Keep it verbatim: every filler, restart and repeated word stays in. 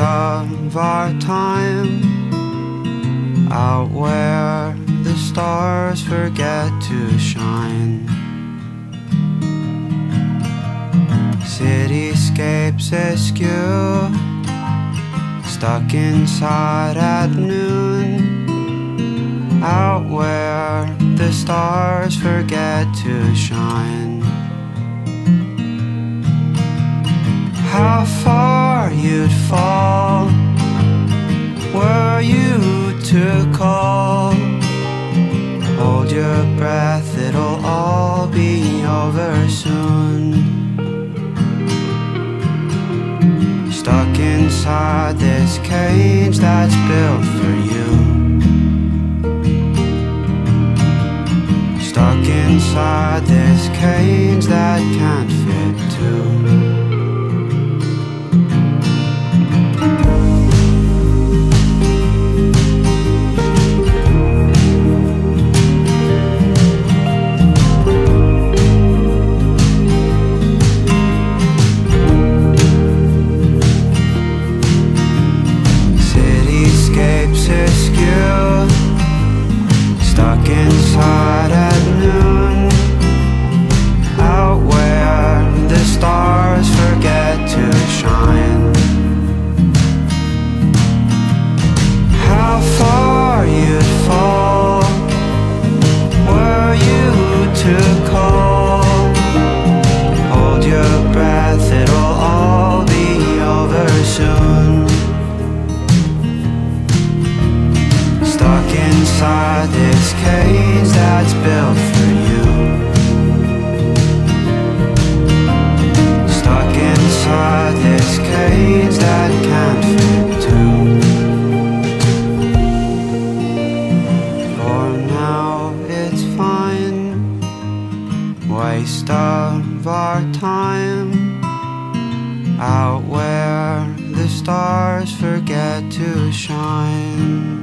of our time, out where the stars forget to shine. Cityscapes askew, stuck inside at noon, out where the stars forget to shine. How far you'd fall were you to call. Hold your breath, it'll all be over soon. Stuck inside this cage that's built for you. Stuck inside this cage that can't fit two. Stuck inside at noon, out where the stars forget to shine. How far you'd fall were you to call. Hold your breath, it'll all be over soon. Stuck inside this cage that's built for you. Stuck inside this cage that can't fit two. For now it's fine, waste of our time, out where the stars forget to shine.